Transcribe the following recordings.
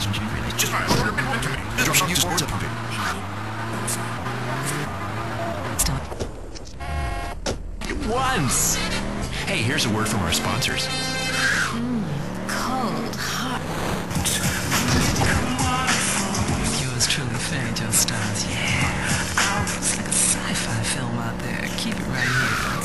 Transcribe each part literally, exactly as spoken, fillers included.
Really? Just just use words of it. Stop. Once! Hey, here's a word from our sponsors. Mm, cold, hot. Yours truly, Fanny Joe Stars. Yeah. It's like a sci-fi film out there. Keep it right here.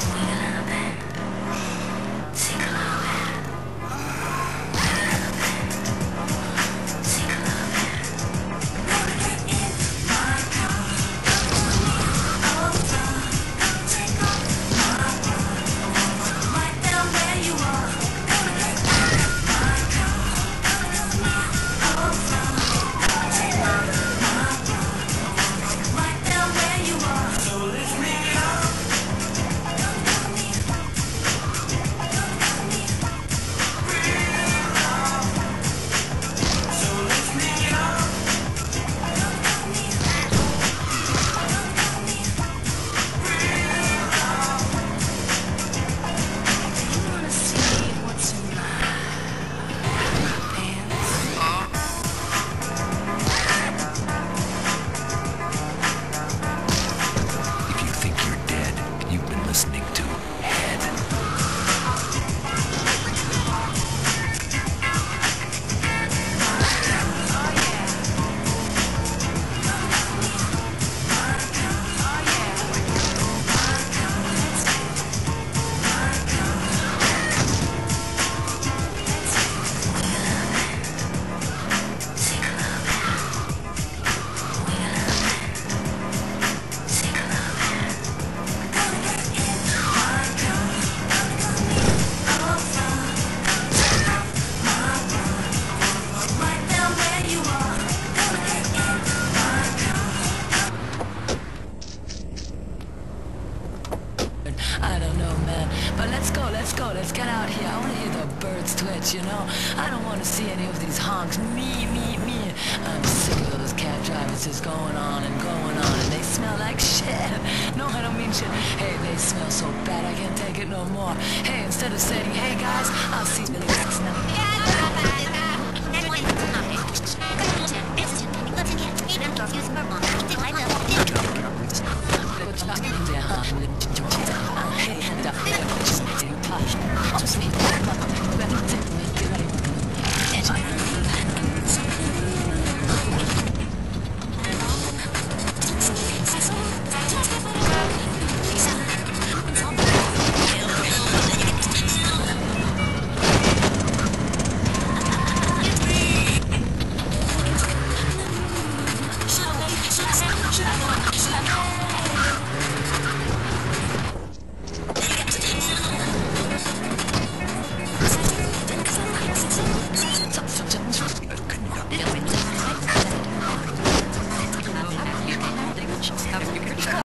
Listening to Head. I don't know, man, but let's go, let's go, let's get out here. I want to hear the birds twitch, you know? I don't want to see any of these honks. Me, me, me. I'm sick of those cab drivers just going on and going on, and they smell like shit. No, I don't mean shit. Hey, they smell so bad I can't take it no more. Hey, instead of saying, hey guys,